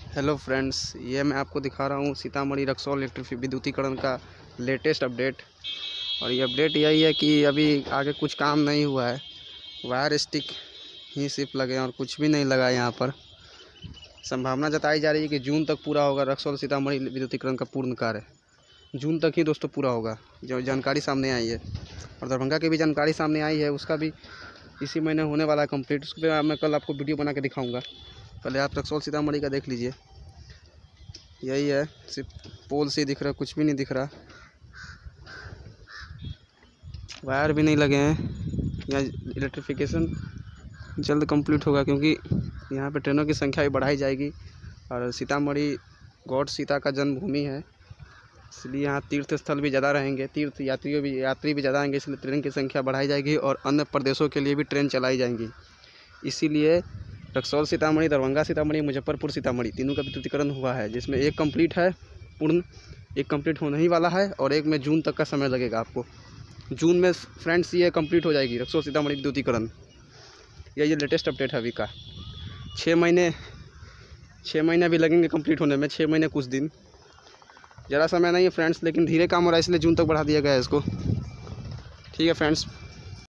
Hello friends, ये मैं आपको दिखा रहा हूँ सीतामढ़ी रक्सौल इलेक्ट्रिक विद्युतीकरण का लेटेस्ट अपडेट। और ये अपडेट यही है कि अभी आगे कुछ काम नहीं हुआ है, वायर स्टिक ही सिर्फ लगे हैं और कुछ भी नहीं लगा यहाँ पर। संभावना जताई जा रही है कि जून तक पूरा होगा रक्सौल सीतामढ़ी विद्युतीकरण का पूर्ण कार्य। जून तक ही दोस्तों पूरा होगा, जो जानकारी सामने आई है। और दरभंगा की भी जानकारी सामने आई है, उसका भी इसी महीने होने वाला है कंप्लीट। उस पर मैं कल आपको वीडियो बना के दिखाऊँगा। पहले आप रक्सौल सीतामढ़ी का देख लीजिए। यही है, सिर्फ पोल से दिख रहा, कुछ भी नहीं दिख रहा, वायर भी नहीं लगे हैं। यहाँ इलेक्ट्रिफिकेशन जल्द कंप्लीट होगा, क्योंकि यहाँ पे ट्रेनों की संख्या भी बढ़ाई जाएगी। और सीतामढ़ी गॉड सीता का जन्मभूमि है, इसलिए यहाँ तीर्थ स्थल भी ज़्यादा रहेंगे, तीर्थ यात्री भी ज़्यादा आएंगे, इसलिए ट्रेन की संख्या बढ़ाई जाएगी और अन्य प्रदेशों के लिए भी ट्रेन चलाई जाएंगी। इसीलिए रक्सौल सीतामढ़ी, दरभंगा सीतामढ़ी, मुजफ्फरपुर सीतामढ़ी तीनों का विद्युतीकरण हुआ है, जिसमें एक कंप्लीट है पूर्ण, एक कंप्लीट होने ही वाला है और एक में जून तक का समय लगेगा आपको। जून में फ्रेंड्स ये कंप्लीट हो जाएगी रक्सौल सीतामढ़ी विद्युतीकरण। ये लेटेस्ट अपडेट है अभी का। 6 महीने अभी लगेंगे कंप्लीट होने में, 6 महीने कुछ दिन, ज़्यादा समय नहीं है फ्रेंड्स, लेकिन धीरे काम हो रहा है, इसलिए जून तक बढ़ा दिया गया है इसको। ठीक है फ्रेंड्स।